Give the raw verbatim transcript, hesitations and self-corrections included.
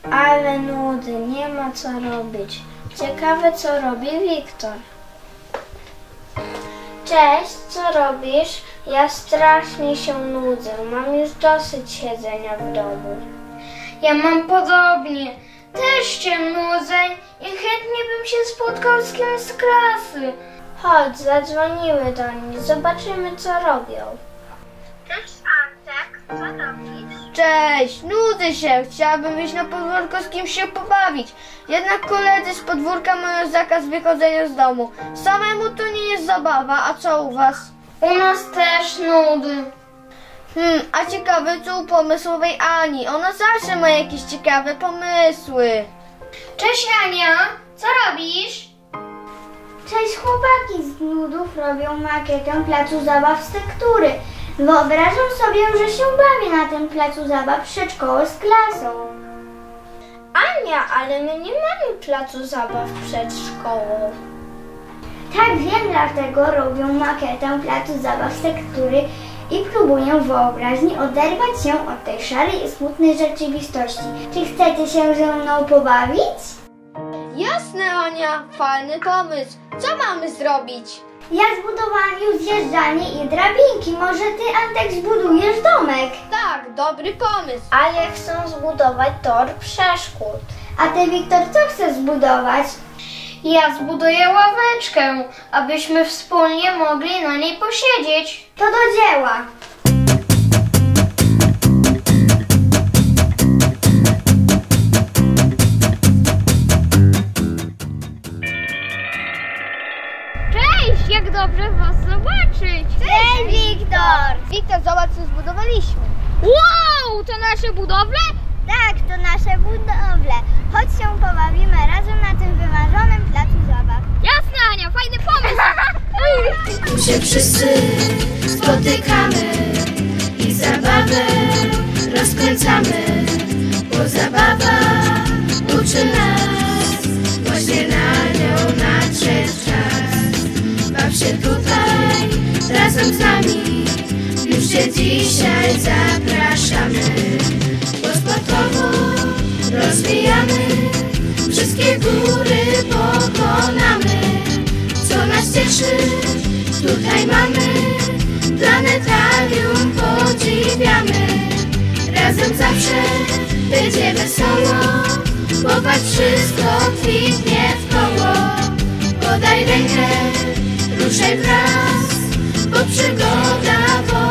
Ale nudy, nie ma co robić. Ciekawe, co robi Wiktor. Cześć, co robisz? Ja strasznie się nudzę. Mam już dosyć siedzenia w domu. Ja mam podobnie. Też się nudzę i chętnie bym się spotkał z kimś z klasy. Chodź, zadzwoniły do nich. Zobaczymy, co robią. Cześć, Antek. Co robisz? Cześć, nudzę się. Chciałabym iść na podwórko z kimś się pobawić. Jednak koledzy z podwórka mają zakaz wychodzenia z domu. Samemu to nie jest zabawa, a co u was? U nas też nudy. Hmm, a ciekawe co u pomysłowej Ani. Ona zawsze ma jakieś ciekawe pomysły. Cześć, Ania. Co robisz? Cześć, chłopaki. Z nudów robią makietę placu zabaw z tektury. Wyobrażam sobie, że się bawię na tym placu zabaw przedszkoły z klasą. Ania, ale my nie mamy placu zabaw przed szkołą. Tak wiem, dlatego robią makietę placu zabaw z tektury i próbuję wyobraźni oderwać się od tej szarej i smutnej rzeczywistości. Czy chcecie się ze mną pobawić? Jasne, Ania, fajny pomysł. Co mamy zrobić? Ja zbudowałam już zjeżdżalnię i drabinki. Może ty, Antek, zbudujesz domek? Tak, dobry pomysł. A ja chcę zbudować tor przeszkód. A ty, Wiktor, co chcesz zbudować? Ja zbuduję ławeczkę, abyśmy wspólnie mogli na niej posiedzieć. To do dzieła. Cześć, jak dobrze was zobaczyć! Cześć, Wiktor! Wiktor, zobacz co zbudowaliśmy. Wow, to nasze budowle? Tak, to nasze budowle. Chodź się pobawimy razem na tym wymarzonym placu zabaw. Jasne, Ania, fajny pomysł! Tu się wszyscy spotykamy i zabawę rozkręcamy, bo zabawa uczy nas właśnie na nią nadszedł czas. Baw się tutaj razem z nami, już się dzisiaj zapraszamy, bo sportowo rozwijamy, wszystkie góry pokonamy. Co nas cieszy, tutaj mamy, planetarium podziwiamy. Razem zawsze będzie wesoło, popatrz, wszystko kwitnie w koło. Podaj rękę, ruszaj wraz, bo przygoda